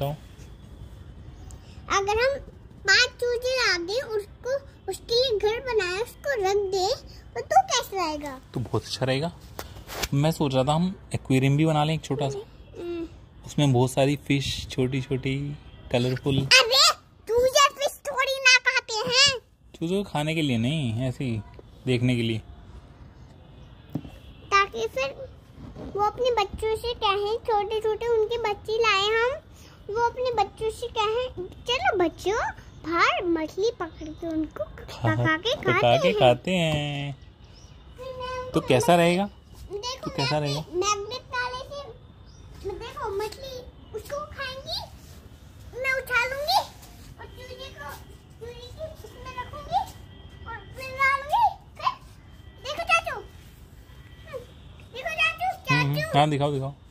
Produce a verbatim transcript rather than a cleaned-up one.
तो अगर हम पांच चूजे ला दे, उसको उसके लिए घर बनाए, उसको रख दे, तो तू कैसा रहेगा? तो बहुत अच्छा रहेगा। मैं सोच रहा था हम एक्वेरियम भी बना लें एक छोटा सा, उसमें बहुत सारी फिश, छोटी छोटी कलरफुल। अरे चूजे फिश थोड़ी ना खाते हैं। चूजों को खाने के लिए नहीं, ऐसे ही देखने के लिए, ताकि फिर वो अपने बच्चों से कहें, छोटे छोटे उनके बच्चे लाए हम, वो अपने बच्चों से कहें चलो बच्चों बाहर मछली पकड़ के उनको पका के खाते, पका के हैं। खाते हैं। तो कैसा रहेगा? देखो तो कैसा रहेगा? मैग्नेट ताले से देखो मछली उसको खाएंगी, मैं उठा लूंगी और चूजे को चूजे की उसमें रखूंगी और फिर डालूंगी। देखो चाचू, देखो चाचू, चाचू। हाँ दिखाओ दिखाओ।